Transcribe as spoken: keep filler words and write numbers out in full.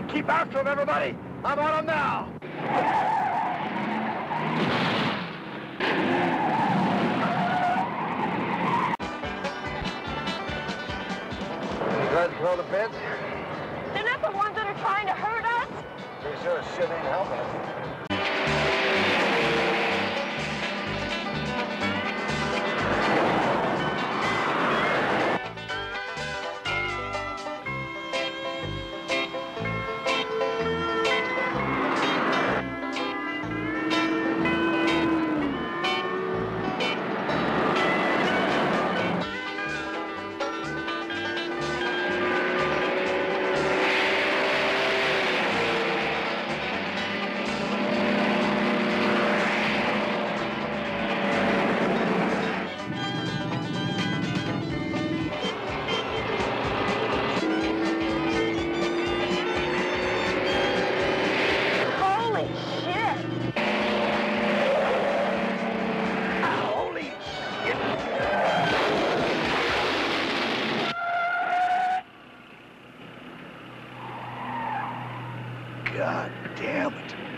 Keep after him, everybody! I'm on him now! You glad to throw the beds? They're not the ones that are trying to hurt us? Pretty sure shit ain't helping us. God damn it.